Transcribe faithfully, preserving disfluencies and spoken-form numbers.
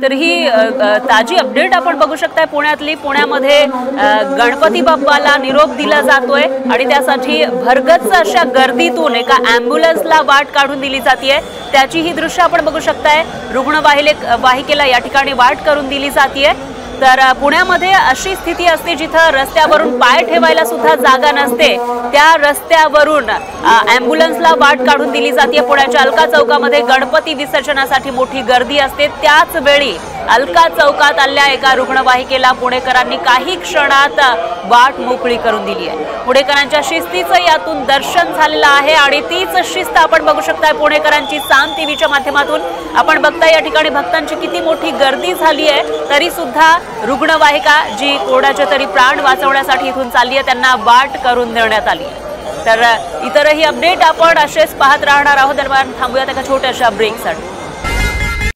तर ही ताजी अपडेट आपण बघू शकताय पुण्यातली। पुण्यामध्ये गणपती बाप्पाला निरोप दिला जातोय आणि त्यासाठी भरगच्च अशा गर्दीतून एका ॲम्ब्युलन्सला वाट काढून दिली जाते। त्याची ही दृश्य आपण बघू शकताय। रुग्णवाहिले वाहिकेला या ठिकाणी वाट करून दिली जाते। तर पुण्यामध्ये अशी स्थिती असते जिथे रस्त्यावरून पाय ठेवायला सुद्धा जागा नसते, त्या रस्त्यावरून ॲम्ब्युलन्सला वाट काढून दिली जाते। पुण्याच्या अलका चौकामध्ये गणपती विसर्जनासाठी मोठी गर्दी असते। त्याच वेळी अलका चौकात आलेल्या एका रुग्णवाहिकेला पुणेकरांनी काही क्षणात वाट मोकळी करून दिली आहे। पुणेकरांच्या शिस्तीचं यातून दर्शन झालेलं आहे आणि तीच शिस्त आपण बघू शकताय पुणेकरांची साम टीव्हीच्या माध्यमातून। आपण बघताय या ठिकाणी भक्तांची किती मोठी गर्दी झाली आहे, तरी सुद्धा रुग्णवाहिका जी कोणाचे तरी प्राण वाचवण्यासाठी इथून चालली आहे त्यांना वाट करून देण्यात आली आहे। तर इतरही अपडेट आपण असेच पाहत राहणार आहोत। दरम्यान थांबूयात एका छोट्याशा ब्रेकसाठी।